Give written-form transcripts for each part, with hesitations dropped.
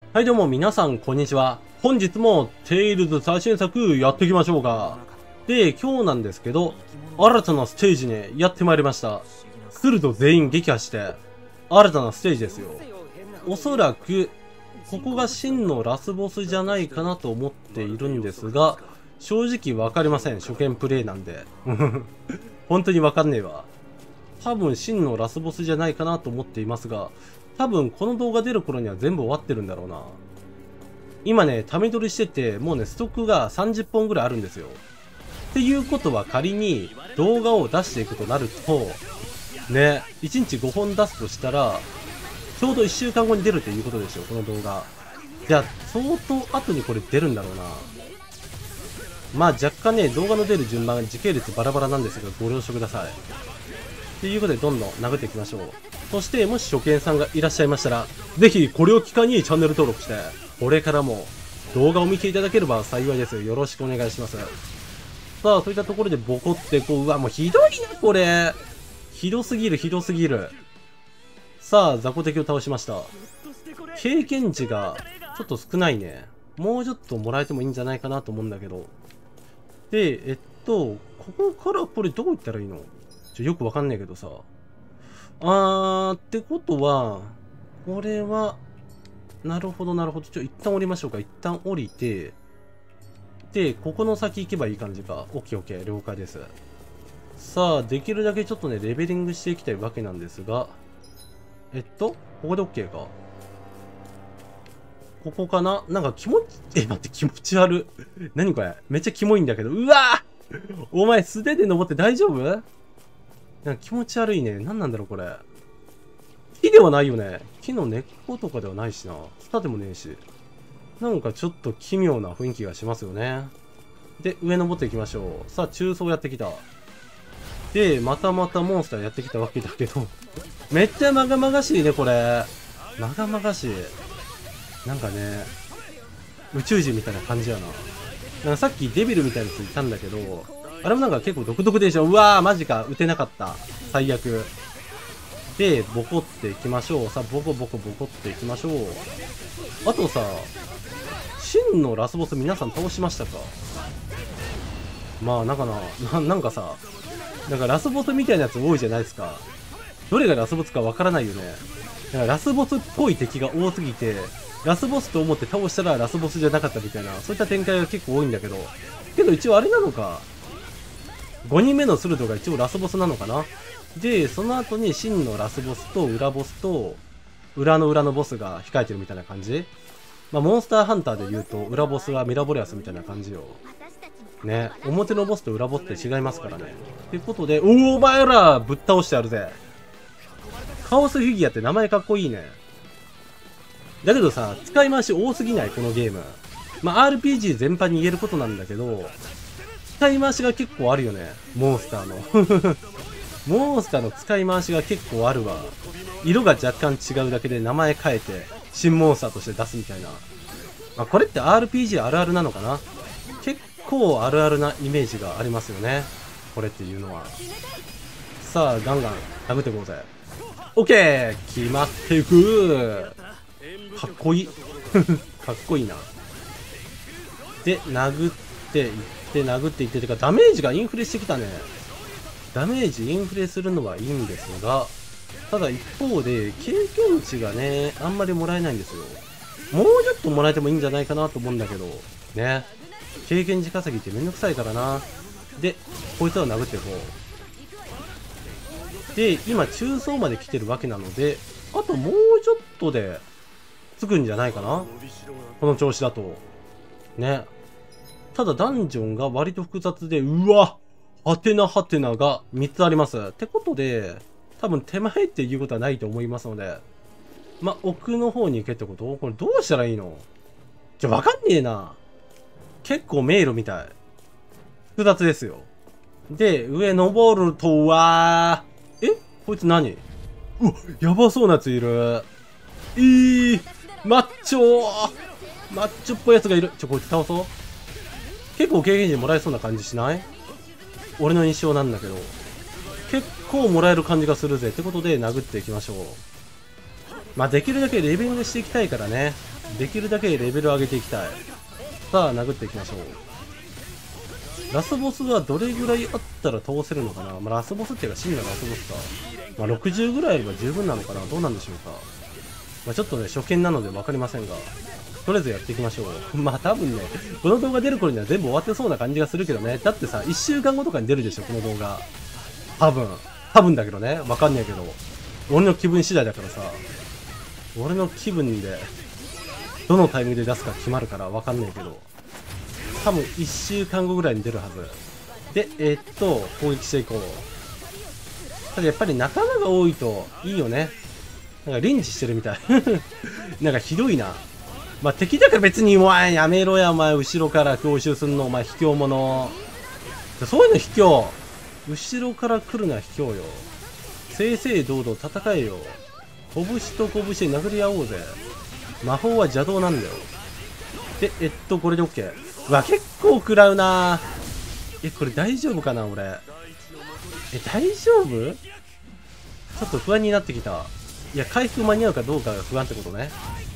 はいどうも皆さんこんにちは。本日もテイルズ最新作やっていきましょうか。で、今日なんですけど、新たなステージにやってまいりました。来ると全員撃破して、新たなステージですよ。おそらく、ここが真のラスボスじゃないかなと思っているんですが、正直わかりません。初見プレイなんで。本当にわかんねえわ。多分真のラスボスじゃないかなと思っていますが、多分この動画出る頃には全部終わってるんだろうな。今ね、ため撮りしてて、もうね、ストックが30本ぐらいあるんですよ。っていうことは仮に動画を出していくとなると、ね、1日5本出すとしたら、ちょうど1週間後に出るっていうことでしょ、この動画。じゃあ、相当後にこれ出るんだろうな。まあ若干ね、動画の出る順番、時系列バラバラなんですが、ご了承ください。ということで、どんどん殴っていきましょう。そして、もし初見さんがいらっしゃいましたら、ぜひ、これを機会にチャンネル登録して、これからも動画を見ていただければ幸いです。よろしくお願いします。さあ、そういったところでボコって、こう、うわ、もうひどいな、これ。ひどすぎる、ひどすぎる。さあ、雑魚敵を倒しました。経験値が、ちょっと少ないね。もうちょっともらえてもいいんじゃないかなと思うんだけど。で、ここからこれどういったらいいの？よくわかんないけどさ。ってことは、これは、なるほど、なるほど。一旦降りましょうか。一旦降りて、で、ここの先行けばいい感じか。オッケーオッケー、了解です。さあ、できるだけちょっとね、レベリングしていきたいわけなんですが、ここでオッケーか。ここかな？なんか気持ち、待って、気持ち悪い。何これ？めっちゃキモいんだけど。うわーお前素手で登って大丈夫？なんか気持ち悪いね。何なんだろう、これ。木ではないよね。木の根っことかではないしな。ツタでもねえし。なんかちょっと奇妙な雰囲気がしますよね。で、上登っていきましょう。さあ、中層やってきた。で、またまたモンスターやってきたわけだけど。めっちゃまがまがしいね、これ。まがまがしい。なんかね、宇宙人みたいな感じやな。なんかさっきデビルみたいなやついたんだけど、あれもなんか結構独特でしょ。うわー、マジか。撃てなかった。最悪。で、ボコっていきましょう。さあ、ボコボコボコっていきましょう。あとさ、真のラスボス皆さん倒しましたか？まあ、なんかさ、なんかラスボスみたいなやつ多いじゃないですか。どれがラスボスかわからないよね。だからラスボスっぽい敵が多すぎて、ラスボスと思って倒したらラスボスじゃなかったみたいな、そういった展開が結構多いんだけど、一応あれなのか。5人目のスルドが一応ラスボスなのかな。で、その後に真のラスボスと裏ボスと、裏の裏のボスが控えてるみたいな感じ。まあ、モンスターハンターで言うと、裏ボスはミラボレアスみたいな感じよ。ね、表のボスと裏ボスって違いますからね。ということで、お前らぶっ倒してやるぜ。カオスフィギュアって名前かっこいいね。だけどさ、使い回し多すぎない？このゲーム。まあ、RPG 全般に言えることなんだけど、使い回しが結構あるよね。モンスターの。モンスターの使い回しが結構あるわ。色が若干違うだけで名前変えて、新モンスターとして出すみたいな。まあ、これって RPG あるあるなのかな？結構あるあるなイメージがありますよね。これっていうのは。さあ、ガンガン殴っていこうぜ。オッケー決まっていくかっこいい。かっこいいな。で、殴っていって、殴っていっててか、ダメージがインフレしてきたね。ダメージインフレするのはいいんですが、ただ一方で、経験値がね、あんまりもらえないんですよ。もうちょっともらえてもいいんじゃないかなと思うんだけど、ね。経験値稼ぎってめんどくさいからな。で、こいつは殴っていこう。で、今、中層まで来てるわけなので、あともうちょっとで、つくんじゃないかな？この調子だと。ね。ただダンジョンが割と複雑で、うわはてなはてなが3つあります。ってことで、多分手前っていうことはないと思いますので、ま、奥の方に行けってこと？これどうしたらいいの？わかんねえな。結構迷路みたい。複雑ですよ。で、上登るとは、こいつ何？うわ、やばそうなやついる。マッチョっぽいやつがいる。こいつ倒そう。結構経験値もらえそうな感じしない？俺の印象なんだけど。結構もらえる感じがするぜ。ってことで殴っていきましょう。まあ、できるだけレベリングしていきたいからね。 できるだけレベル上げていきたい。さあ、殴っていきましょう。ラスボスはどれぐらいあったら倒せるのかな。まあ、ラスボスっていうか真のラスボスか。まあ、60ぐらいあれば十分なのかな。どうなんでしょうか。まあ、ちょっとね、初見なので分かりませんが、とりあえずやっていきましょう。まあ多分ね、この動画出る頃には全部終わってそうな感じがするけどね。だってさ、1週間後とかに出るでしょ、この動画。多分だけどね。分かんないけど。俺の気分次第だからさ。俺の気分で、どのタイミングで出すか決まるから分かんないけど。多分1週間後ぐらいに出るはず。で、攻撃していこう。ただやっぱり仲間が多いといいよね。なんかリンチしてるみたい。なんかひどいな。まあ、敵だから別に、お前やめろや、お前後ろから強襲すんの、お前卑怯者。そういうの卑怯。後ろから来るのは卑怯よ。正々堂々戦えよ。拳と拳で殴り合おうぜ。魔法は邪道なんだよ。で、これで OK。うわ、結構食らうな。これ大丈夫かな、俺。大丈夫？ちょっと不安になってきた。いや、回復間に合うかどうかが不安ってことね。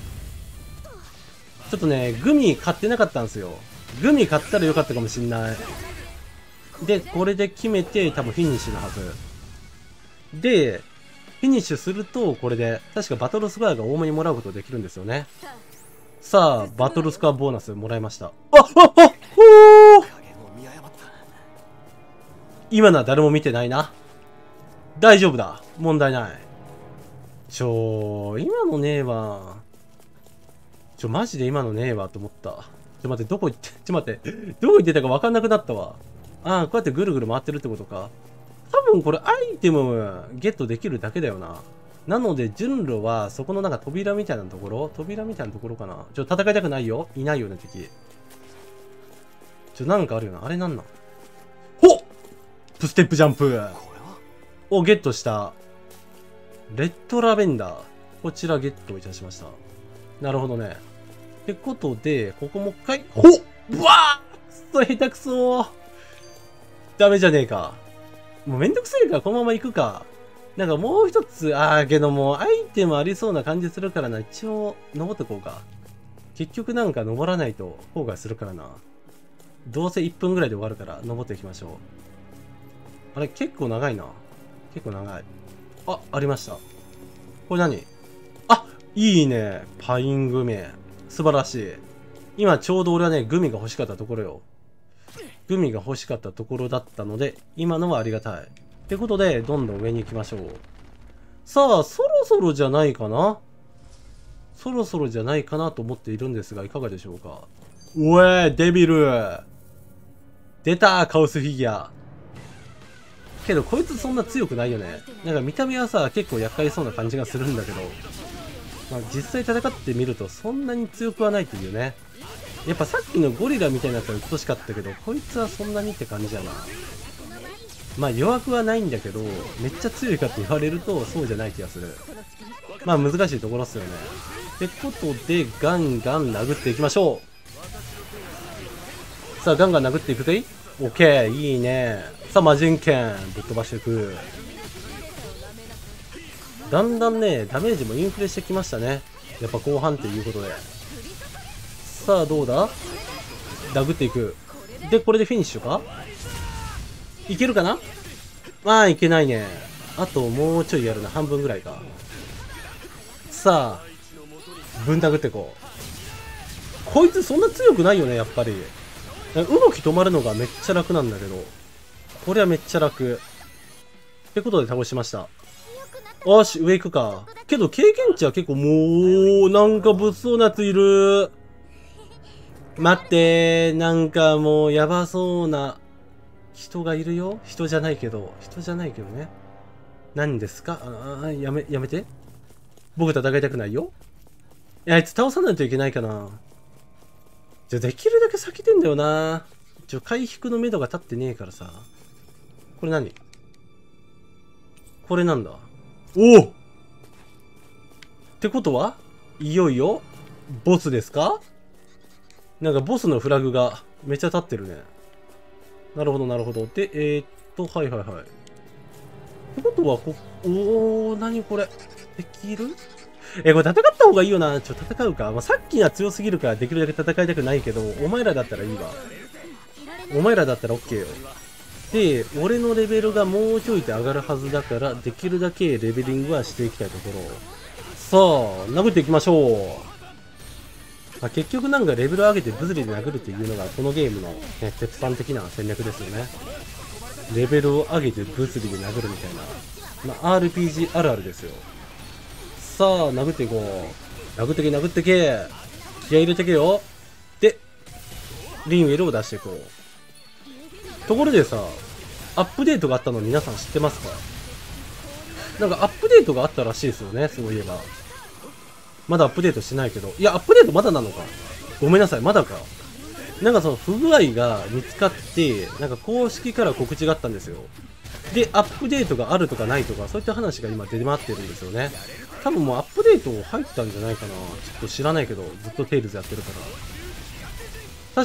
ちょっとね、グミ買ってなかったんですよ。グミ買ったらよかったかもしんない。で、これで決めて、多分フィニッシュのはず。で、フィニッシュすると、これで、確かバトルスコアが多めにもらうことができるんですよね。さあ、バトルスコアボーナスもらいました。今のは誰も見てないな。大丈夫だ。問題ない。今のねえわ。マジで今のねえわと思った。待って、どこ行って、待って、どこ行ってたか分かんなくなったわ。ああ、こうやってぐるぐる回ってるってことか。多分これアイテムゲットできるだけだよな。なので、順路はそこのなんか扉みたいなところかな。戦いたくないよ。いないよね、敵。なんかあるよな。あれなんなん？ほっ！ステップジャンプをゲットした。レッドラベンダー。こちらゲットいたしました。なるほどね。ってことで、ここもう一回、ほっ！うわー！下手くそー。ダメじゃねえか。もうめんどくせえからこのまま行くか。なんかもう一つ、けどもうアイテムありそうな感じするからな。一応、登ってこうか。結局なんか登らないと後悔するからな。どうせ1分ぐらいで終わるから登っていきましょう。あれ、結構長いな。結構長い。ありました。これ何？いいね。パイングミ。素晴らしい。今ちょうど俺はね、グミが欲しかったところよ。グミが欲しかったところだったので、今のはありがたい。ってことで、どんどん上に行きましょう。さあ、そろそろじゃないかな？そろそろじゃないかなと思っているんですが、いかがでしょうか？おい、デビル！出た！カオスフィギュア。けど、こいつそんな強くないよね。なんか見た目はさ、結構厄介そうな感じがするんだけど、まあ、実際戦ってみるとそんなに強くはないというね。やっぱさっきのゴリラみたいなやつは鬱陶しかったけど、こいつはそんなにって感じやな。まあ弱くはないんだけど、めっちゃ強いかって言われるとそうじゃない気がする。まあ難しいところっすよね。ってことで、ガンガン殴っていきましょう。さあ、ガンガン殴っていくぜい。オッケー、いいね。さあ、魔人剣、ぶっ飛ばしていく。だんだんね、ダメージもインフレしてきましたね。やっぱ後半っていうことで。さあ、どうだ？殴っていく。で、これでフィニッシュか？いけるかな？まあ、いけないね。あともうちょいやるな。半分ぐらいか。さあ、ぶん殴ってこう。こいつそんな強くないよね、やっぱり。動き止まるのがめっちゃ楽なんだけど。これはめっちゃ楽。ってことで倒しました。よし、上行くか。けど経験値は結構もう、なんか物騒なやついる。待って、なんかもうやばそうな人がいるよ。人じゃないけどね。何ですか？やめて。僕戦いたくないよ。あいつ倒さないといけないかな。できるだけ避けてんだよな。回復の目処が立ってねえからさ。これ何？これなんだ？おお！ってことはいよいよ、ボスですか？なんかボスのフラグがめっちゃ立ってるね。なるほど、なるほど。で、はいはいはい。ってことは、何これ？できる？ これ戦った方がいいよな。戦うか。まあ、さっきは強すぎるからできるだけ戦いたくないけど、お前らだったらいいわ。お前らだったら OK よ。で、俺のレベルがもうちょいで上がるはずだから、できるだけレベリングはしていきたいところ。さあ、殴っていきましょう。まあ、結局なんかレベル上げて物理で殴るっていうのがこのゲームの、ね、鉄板的な戦略ですよね。レベルを上げて物理で殴るみたいな。まあ、RPG あるあるですよ。さあ、殴っていこう。殴ってけ、殴ってけ。気合入れてけよ。で、リンウェルを出していこう。ところでさ、アップデートがあったの皆さん知ってますか？なんかアップデートがあったらしいですよね、そういえば。まだアップデートしてないけど。いや、アップデートまだなのか。ごめんなさい、まだか。なんかその不具合が見つかって、なんか公式から告知があったんですよ。で、アップデートがあるとかないとか、そういった話が今出回ってるんですよね。多分もうアップデート入ったんじゃないかな。ちょっと知らないけど、ずっとテイルズやってるから。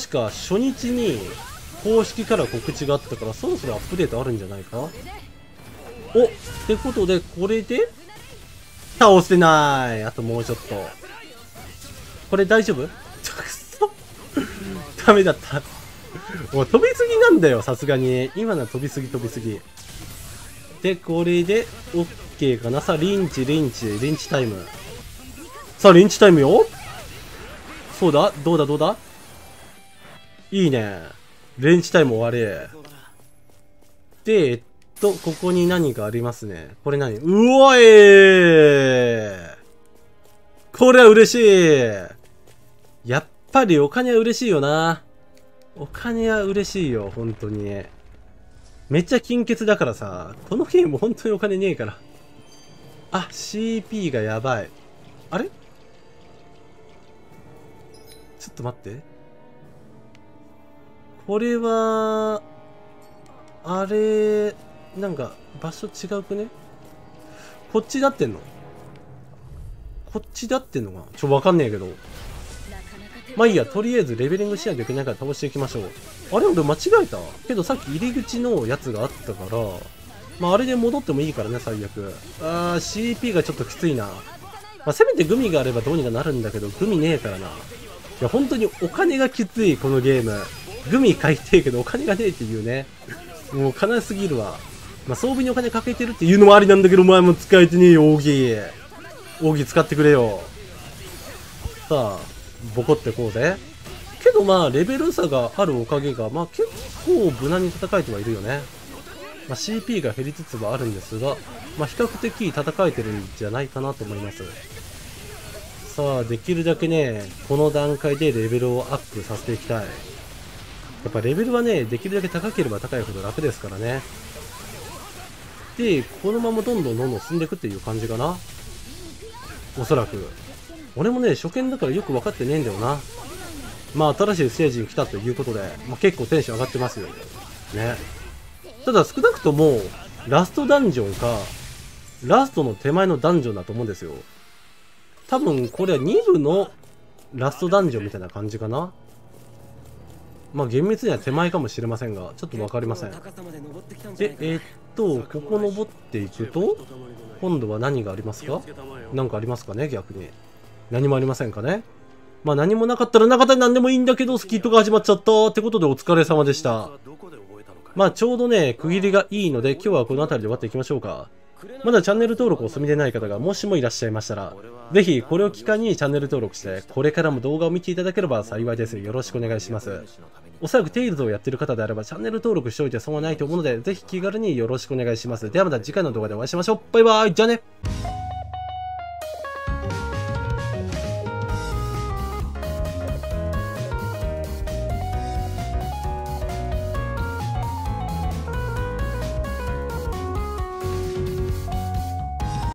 確か初日に公式から告知があったから、そろそろアップデートあるんじゃないか。おってことで、これで倒せない。あともうちょっと。これ大丈夫？くそ。ダメだった。もう飛びすぎなんだよ、さすがに。今のは飛びすぎ飛びすぎ。で、これで OK かな。さあ、リンチタイム。さあ、リンチタイムよ。そうだ、どうだどうだ。いいね。レンチタイム終わり。で、ここに何かありますね。これ何？うおい！これは嬉しい！やっぱりお金は嬉しいよな。お金は嬉しいよ、本当に。めっちゃ金欠だからさ、このゲーム本当にお金ねえから。あ、CP がやばい。あれ？ちょっと待って。これは、あれ、なんか、場所違うくね？こっちだってんの？こっちだってんのかな？わかんねえけど。まあいいや、とりあえずレベリングしないといけないから倒していきましょう。あれ俺間違えたけどさっき入り口のやつがあったから、まああれで戻ってもいいからね、最悪。CP がちょっときついな。まあせめてグミがあればどうにかなるんだけど、グミねえからな。いや、本当にお金がきつい、このゲーム。グミ買いてえけどお金がねえっていうね。もう悲しすぎるわ。まあ装備にお金かけてるっていうのもありなんだけど、お前も使えてねえよ、奥義。奥義使ってくれよ。さあ、ボコってこうぜ。けどまあ、レベル差があるおかげが、まあ結構無難に戦えてはいるよね。まあ CP が減りつつはあるんですが、まあ比較的戦えてるんじゃないかなと思います。さあ、できるだけね、この段階でレベルをアップさせていきたい。やっぱレベルはね、できるだけ高ければ高いほど楽ですからね。で、このままどんどん進んでいくっていう感じかな。おそらく。俺もね、初見だからよく分かってねえんだよな。まあ、新しいステージに来たということで、まあ、結構テンション上がってますよ。ね。ただ、少なくとも、ラストダンジョンか、ラストの手前のダンジョンだと思うんですよ。多分、これは2部のラストダンジョンみたいな感じかな。まあ、厳密には手前かもしれませんが、ちょっと分かりません。で、ここ登っていくと、今度は何がありますか？何かありますかね、逆に。何もありませんかね。まあ何もなかったらなかったら何でもいいんだけど、スキットが始まっちゃったってことでお疲れ様でした。まあちょうどね、区切りがいいので今日はこの辺りで終わっていきましょうか。まだチャンネル登録お済みでない方がもしもいらっしゃいましたら、ぜひこれを機会にチャンネル登録して、これからも動画を見ていただければ幸いです。よろしくお願いします。おそらくテイルズをやってる方であればチャンネル登録しておいて損はないと思うので、ぜひ気軽によろしくお願いします。ではまた次回の動画でお会いしましょう。バイバイ。じゃあね。